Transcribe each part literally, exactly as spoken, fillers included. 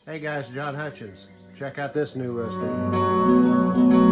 Hey guys, John Hutchins. Check out this new listing.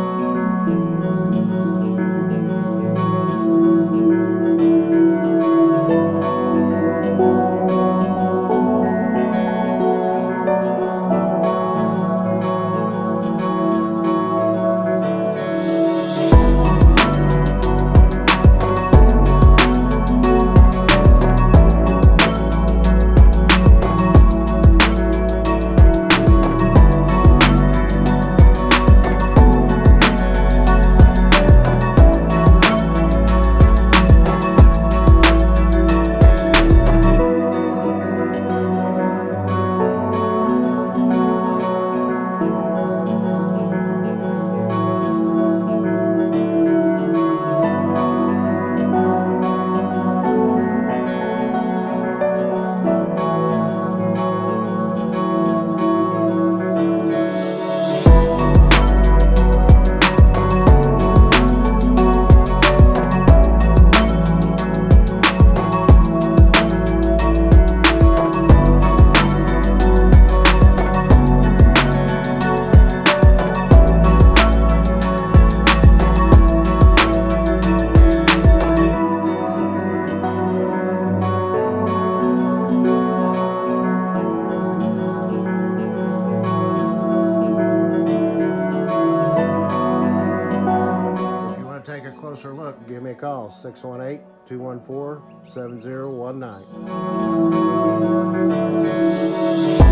Take a closer look, give me a call, six one eight, two one four, seven zero one nine.